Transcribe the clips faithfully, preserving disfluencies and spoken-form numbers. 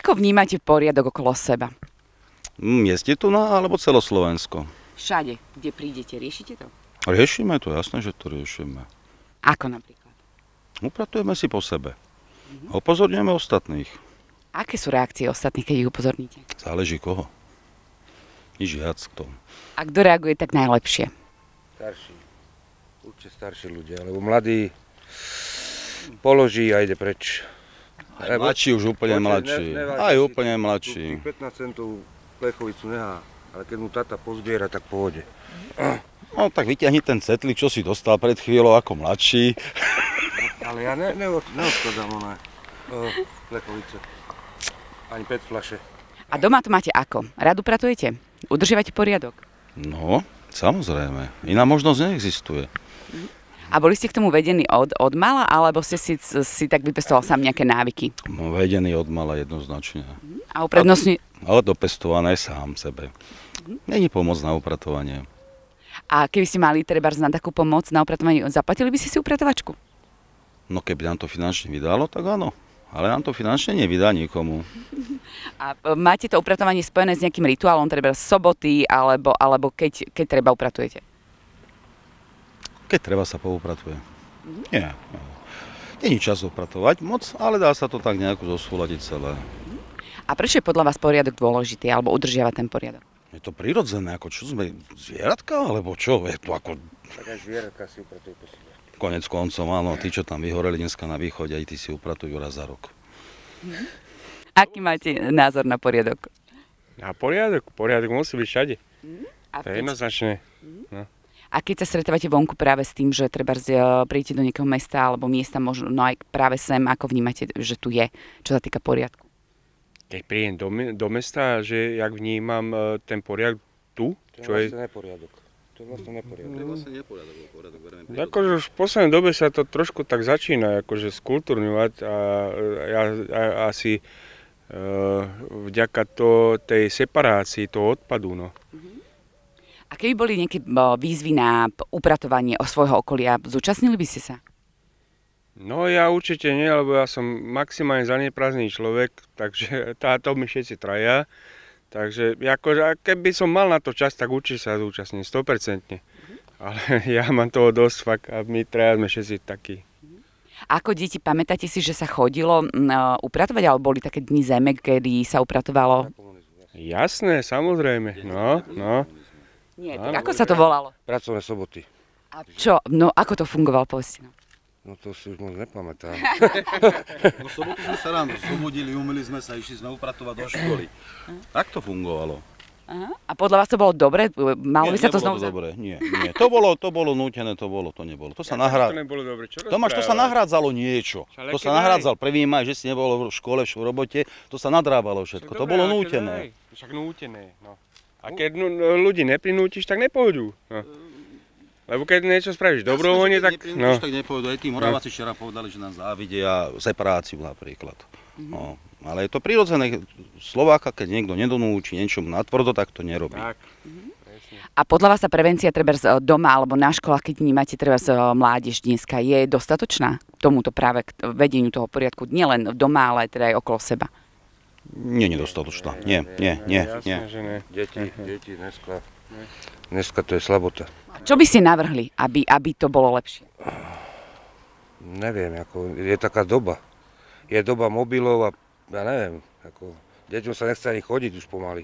Ako vnímate poriadok okolo seba? Mieste tu na, alebo celoslovensko? Všade, kde prídete, riešite to? Riešime to, jasné, že to riešime. Ako napríklad? Upratujeme si po sebe. Mhm. Upozorňujeme ostatných. Aké sú reakcie ostatných, keď ich upozorníte? Záleží koho. Nič viac k tomu. A kto reaguje tak najlepšie? Starší. Určite starší ľudia, lebo mladí položí a ide preč. Aj mladší, už úplne mladší. Aj úplne mladší. pätnásť centov plechovicu nehá, ale keď mu tata pozbiera, tak pôjde. No tak vyťahni ten cetlík, čo si dostal pred chvíľou ako mladší. Ale ja ne, ne, neodkladám oné plechovice. Ani päť fľaše. A doma to máte ako? Rád upratujete? Udržiavate poriadok? No, samozrejme. Iná možnosť neexistuje. A boli ste k tomu vedení od, od mala, alebo ste si, si tak vypestoval sám nejaké návyky? No, vedený od mala jednoznačne. A uprednostní... Ale dopestované sám sebe. Není pomoc na upratovanie. A keby ste mali trebárs na takú pomoc na upratovanie, zaplatili by ste si upratovačku? No keby nám to finančne vydalo, tak áno. Ale nám to finančne nevydá nikomu. A máte to upratovanie spojené s nejakým rituálom, treba soboty, alebo, alebo keď, keď treba upratujete? Keď treba sa poupratuje. Mm-hmm. Nie. Není čas upratovať moc, ale dá sa to tak nejako zosúladiť celé. A prečo je podľa vás poriadok dôležitý, alebo udržiavať ten poriadok? Je to prirodzené, ako čo sme, zvieratka, alebo čo? Je to ako... Tak aj zvieratka si upratujú po sebe. Konec koncom, áno, tí, čo tam vyhoreli dneska na východe, aj tí si upratujú raz za rok. Mm-hmm. Aký máte názor na poriadok? Na poriadok? Poriadok musí byť všade. Mm-hmm. A to je jednoznačné. Mm-hmm. No. A keď sa stretávate vonku práve s tým, že treba príjete do nejakého mesta alebo miesta, možno no aj práve sem, ako vnímate, že tu je, čo sa týka poriadku? Keď príjem do, do mesta, že jak vnímam ten poriadok tu, čo je... To je vlastne neporiadok. To je vlastne neporiadok. To je vlastne neporiadok, poriadok, verejný poriadok. Akože už v poslednej dobe sa to trošku tak začína akože skultúrňovať a ja, ja asi uh, vďaka to, tej separácii toho odpadu, no. Uh-huh. A keby boli nejaké výzvy na upratovanie o svojho okolia, zúčastnili by ste sa? No ja určite nie, lebo ja som maximálne zaneprázdnený človek, takže táto my všetci traja. Takže akože, keby som mal na to čas, tak určite sa zúčastním, sto percent. Mm-hmm. Ale ja mám toho dosť fakt a my traja sme všetci takí. Ako deti, pamätáte si, že sa chodilo uh, upratovať, alebo boli také dni zeme, kedy sa upratovalo? Jasné, samozrejme, no, no. Nie, tak ako sa to volalo? Pracovné soboty. A čo? No, ako to fungovalo, povedzte nám. No to si už moc nepamätám. No sobotu sme sa ráno zobudili, umyli sme sa, išli sme upratovať do školy. Tak to fungovalo. Aha. A podľa vás to bolo dobre? Malo by sa to znovu... To dobre, nie, nie. To bolo, to bolo nútené, to bolo, to nebolo. To sa ja, nahrá... To nebolo dobre, čo Tomáš, to sa nahrádzalo niečo. Však to sa nahrádzal prvý maj, že si nebol v škole, v robote, to sa nadrábalo všetko. Však to dobre, bolo nútené. Však nútené, no. A keď ľudí neprinútiš, tak nepôjdu. No. Lebo keď niečo spravíš dobrovoľne, tak... No. tak nepôjdu. Aj tí Moraváci včera povedali, že nám závidia separáciu napríklad. Mm-hmm. No. Ale je to prirodzené. Slováka, keď niekto nedonúči niečomu natvrdo, tak to nerobí. Tak. Mm-hmm. A podľa vás sa prevencia treba doma alebo na školách, keď vnímate treba mládež dneska, je dostatočná tomuto práve k vedeniu toho poriadku? Nielen doma, ale teda aj okolo seba. Nie, nedostatočná. Nie, nie, nie, nie. Deti, deti, dneska, dneska to je slabota. Čo by ste navrhli, aby, aby to bolo lepšie? Neviem, ako, je taká doba. Je doba mobilov a ja neviem, ako, deťom sa nechce ani chodiť už pomaly.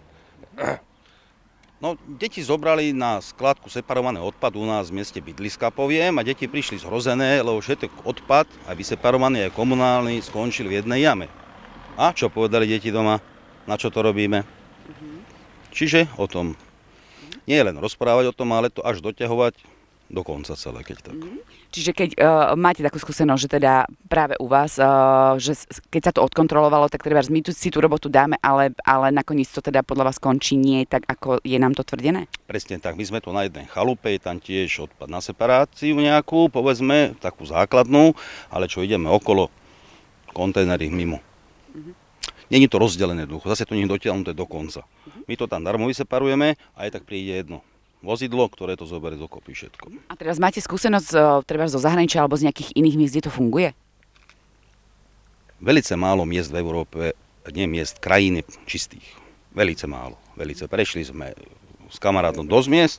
No, deti zobrali na skladku separovaný odpad u nás v meste bydliska, poviem, a deti prišli zhrozené, lebo všetok odpad, aj vyseparovaný, aj komunálny, skončil v jednej jame. A čo povedali deti doma? Na čo to robíme? Uh-huh. Čiže o tom. Nie len rozprávať o tom, ale to až doťahovať do konca celé, keď tak. Uh-huh. Čiže keď uh, máte takú skúsenosť, že teda práve u vás, uh, že keď sa to odkontrolovalo, tak treba my tu, si tú robotu dáme, ale, ale nakoniec to teda podľa vás končí nie tak, ako je nám to tvrdené? Presne tak. My sme tu na jednej chalupe, je tam tiež odpad na separáciu nejakú, povedzme, takú základnú, ale čo ideme okolo, kontajnery mimo. Uh-huh. Není to rozdelené ducho, zase to nie je dotiahnuté do konca. Uh-huh. My to tam darmo vyseparujeme a aj tak príde jedno vozidlo, ktoré to zoberie dokopy všetko. A teraz máte skúsenosť treba zo zahraničia alebo z nejakých iných miest, kde to funguje? Velice málo miest v Európe nie miest, krajín je čistých. Velice málo, velice. Prešli sme s kamarátom dosť miest.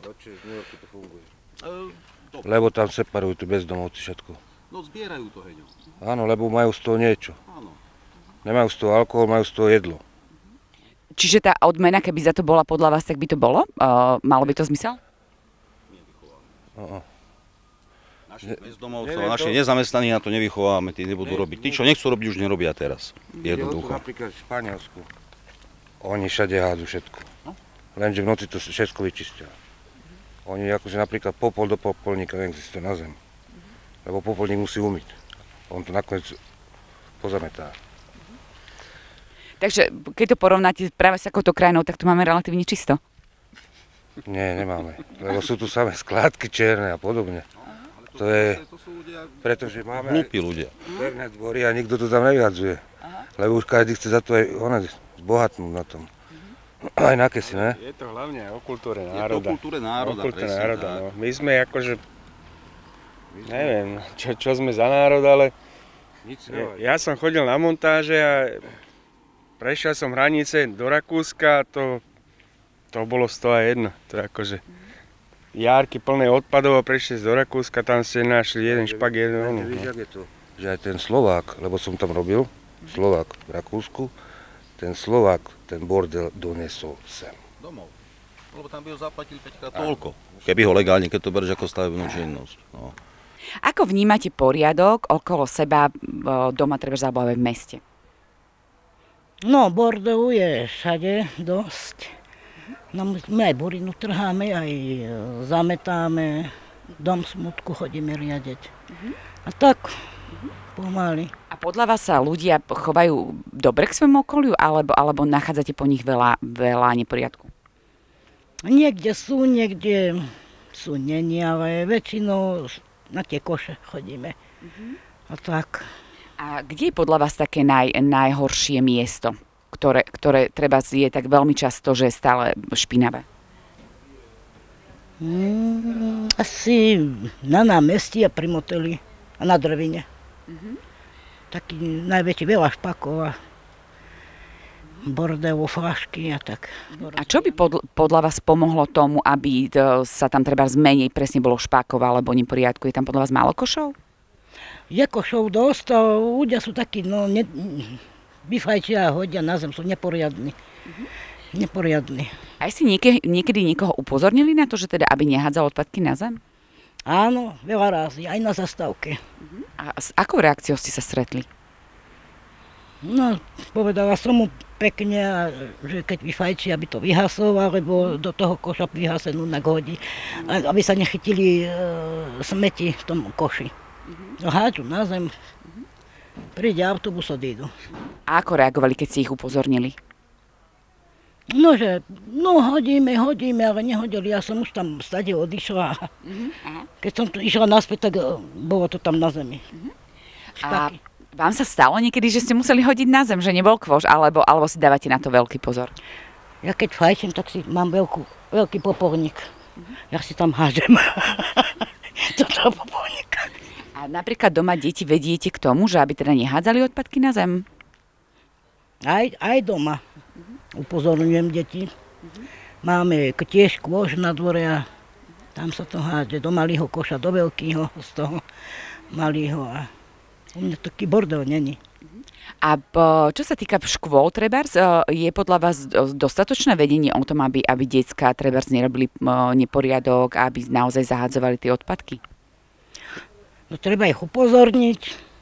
Lebo tam separujú tu bezdomovci všetko. No zbierajú to, Heďo. Áno, lebo majú z toho niečo. Áno. Nemajú z toho alkohol, majú z toho jedlo. Čiže tá odmena, keby za to bola podľa vás, tak by to bolo? Uh, malo by to zmysel? Uh-uh. Našich bezdomovcov, našich nezamestnaných na to nevychováme, tí nebudú robiť. Tí, čo nechcú robiť, už nerobia teraz. Jednoducho. Napríklad v Španielsku. Oni všade hádzu všetko. Lenže v noci to všetko vyčistia. Oni akože napríklad popol do popolníka neexistuje na zem. Lebo popolník musí umyť. On to nakoniec pozametá. Takže keď to porovnáte práve s takouto krajinou, tak tu máme relatívne čisto. Nie, nemáme. Lebo sú tu samé skládky černé a podobne. To je, pretože máme hlúpi ľudia. pevné dvory a nikto to tam nevyhadzuje. Lebo už každý chce za to aj ona zbohatnúť na tom. Aj na kesi, ne? Je to hlavne o kultúre národa. Je to o kultúre národa, o kultúre presne národa, tak. no. My sme akože, neviem, čo, čo sme za národ, ale ja, ja som chodil na montáže a prešiel som hranice do Rakúska, to, to bolo sto a jedno. To je akože járky plné odpadov a prešli do Rakúska, tam ste našli jeden špak, jeden ono. Víš, jak je to? Že aj ten Slovák, lebo som tam robil, Slovák v Rakúsku, ten Slovák ten bordel donesol sem. Domov. Lebo tam by ho zaplatil päťkrát toľko. Keby ho legálne, keď to bereš ako stavebnú činnosť. No. Ako vnímate poriadok okolo seba doma, treba alebo aj v meste? No, bordelu je všade dosť. No, my aj burinu trháme, aj zametáme, dom smutku chodíme riadiť. A tak, pomaly. A podľa vás sa ľudia chovajú dobre k svojmu okoliu, alebo, alebo nachádzate po nich veľa, veľa neporiadku? Niekde sú, niekde sú není, ale väčšinou na tie koše chodíme. A tak. A kde je podľa vás také naj, najhoršie miesto, ktoré, ktoré treba je tak veľmi často, že je stále špinavé? Mm, asi na námestí a pri moteli a na Drevine. Mm-hmm. Taký najväčší, veľa špakov a bordelu, flašky a tak. A čo by podľa, podľa vás pomohlo tomu, aby sa tam treba zmeniť, presne bolo špákov alebo neporiadku? Je tam podľa vás málo košov? Je košov dosť, a ľudia sú takí, no, ne, vyfajčia a hodia na zem, sú neporiadni. Mm-hmm. Neporiadni. Aj si niekedy, niekedy niekoho upozornili na to, že teda aby nehádzal odpadky na zem? Áno, veľa razy, aj na zastávke. Uh-huh. A s akou reakciou ste sa stretli? No, povedala som mu pekne, že keď vyfajčí, aby to vyhasol, alebo do toho koša vyhasenú na hodí, aby sa nechytili e, smeti v tom koši. Uh-huh. Hádžu na zem, uh-huh. Príde autobus, odídu. A ako reagovali, keď si ich upozornili? No, že, no hodíme, hodíme, ale nehodili, ja som už tam stade odišla. Uh-huh. Keď som tu išla naspäť, tak bolo to tam na zemi. Uh-huh. A vám sa stalo niekedy, že ste museli hodiť na zem, že nebol kvoš, alebo, alebo si dávate na to veľký pozor? Ja keď fajčím, tak si mám veľkú, veľký popolník. Uh-huh. Ja si tam hádžem do toho popolníka. A napríklad doma deti vediete k tomu, že aby teda nehádzali odpadky na zem? Aj, aj doma. Upozorňujem deti. Máme tiež kôž na dvore a tam sa to hádže do malého koša, do veľkého, z toho malého. A u mňa taký bordel není. A čo sa týka škôl, trebárs, je podľa vás dostatočné vedenie o tom, aby, aby decká trebárs nerobili neporiadok, aby naozaj zahádzovali tie odpadky? No treba ich upozorniť,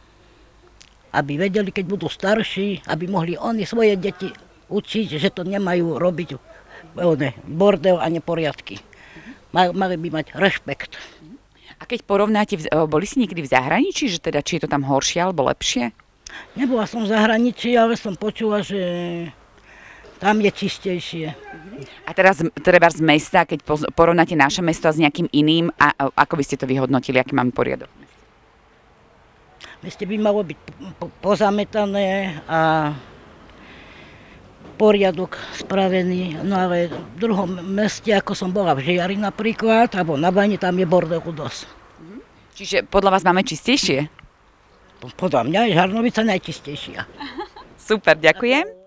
aby vedeli, keď budú starší, aby mohli oni svoje deti učiť, že to nemajú robiť bordel a neporiadky. Mali by mať rešpekt. A keď porovnáte, boli si niekedy v zahraničí, že teda či je to tam horšie alebo lepšie? Nebola som v zahraničí, ale som počula, že tam je čistejšie. A teraz treba z mesta, keď porovnáte naše mesto s nejakým iným, a, ako by ste to vyhodnotili, aký máme poriadok? V meste by malo byť pozametané a poriadok spravený, no ale v druhom meste, ako som bola v Žiari napríklad, alebo na Bani, tam je bordelu dosť. Čiže podľa vás máme čistejšie? Podľa mňa je Žarnovica najčistejšia. Super, ďakujem.